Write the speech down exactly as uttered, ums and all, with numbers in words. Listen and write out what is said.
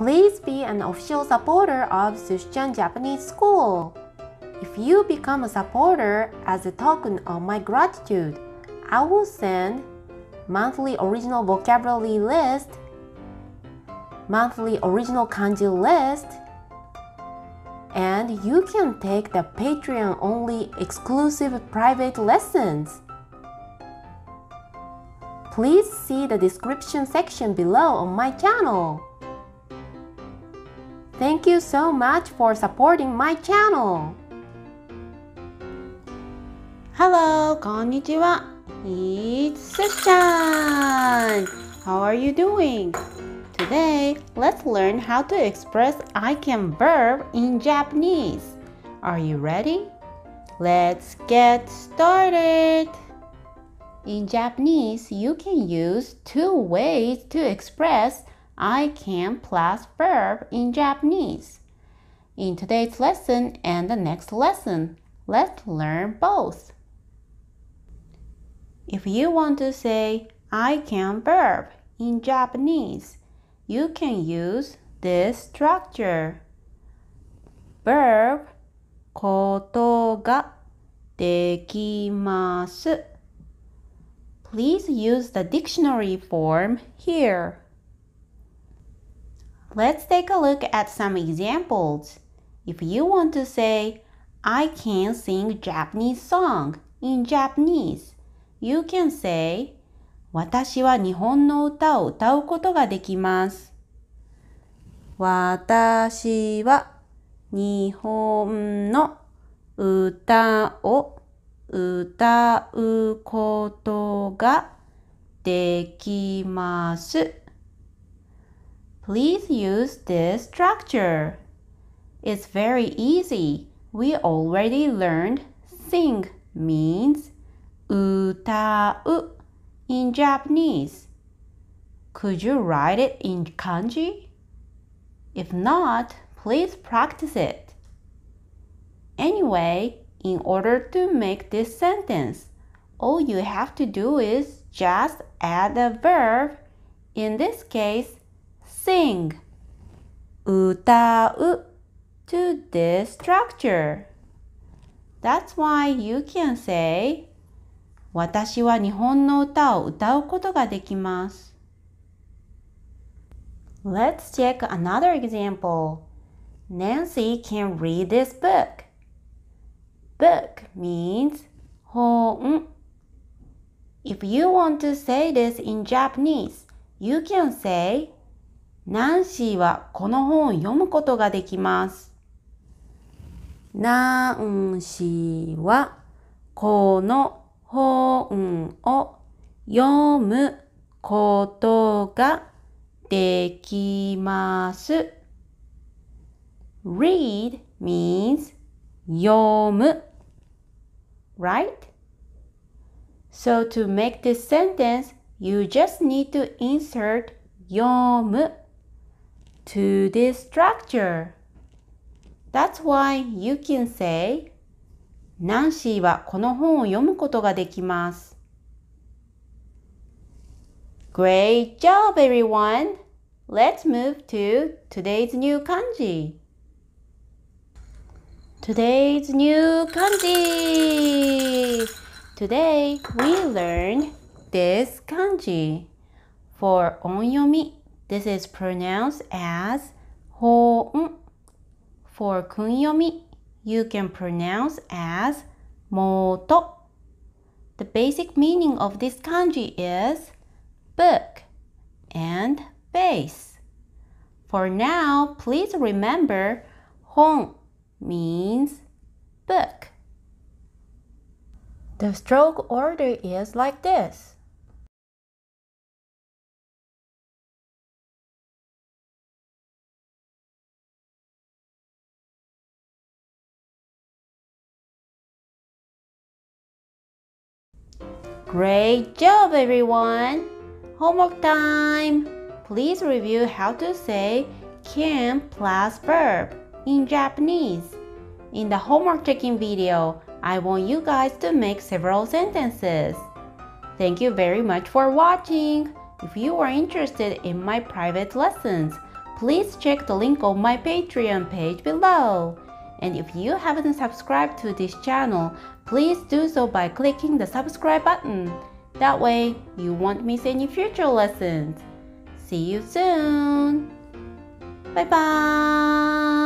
Please be an official supporter of Sushchan Japanese School. If you become a supporter as a token of my gratitude, I will send monthly original vocabulary list, monthly original kanji list, and you can take the Patreon-only exclusive private lessons. Please see the description section below on my channel. Thank you so much for supporting my channel. Hello, konnichiwa. It's Sushchan. How are you doing? Today, let's learn how to express I can verb in Japanese. Are you ready? Let's get started. In Japanese, you can use two ways to express I can plus verb in Japanese. In today's lesson and the next lesson, let's learn both. If you want to say I can verb in Japanese, you can use this structure. Verb ことができます. Please use the dictionary form here. Let's take a look at some examples. If you want to say, I can sing Japanese song in Japanese, you can say, 私は日本の歌を歌うことができます。私は日本の歌を歌うことができます。Please use this structure. It's very easy. We already learned sing means 歌う in Japanese. Could you write it in kanji? If not, please practice it. Anyway, in order to make this sentence, all you have to do is just add a verb, in this case, sing, 歌う, to this structure. That's why you can say, 私は日本の歌を歌うことができます。Let's check another example. Nancy can read this book. Book means 本. If you want to say this in Japanese, you can say, ナンシーはこの本を読むことができます。ナンシーはこの本を読むことができます。Read means 読む。Right? So to make this sentence, you just need to insert 読む to this structure. That's why you can say, ナンシーはこの本を読むことができます。Great job, everyone! Let's move to today's new kanji. Today's new kanji! Today, we learned this kanji. For onyomi, this is pronounced as hon. For kunyomi, you can pronounce as moto. The basic meaning of this kanji is book and base. For now, please remember hon means book. The stroke order is like this. Great job, everyone! Homework time! Please review how to say can plus verb in Japanese. In the homework checking video, I want you guys to make several sentences. Thank you very much for watching. If you are interested in my private lessons, please check the link on my Patreon page below. And if you haven't subscribed to this channel, please do so by clicking the subscribe button. That way, you won't miss any future lessons. See you soon! Bye bye!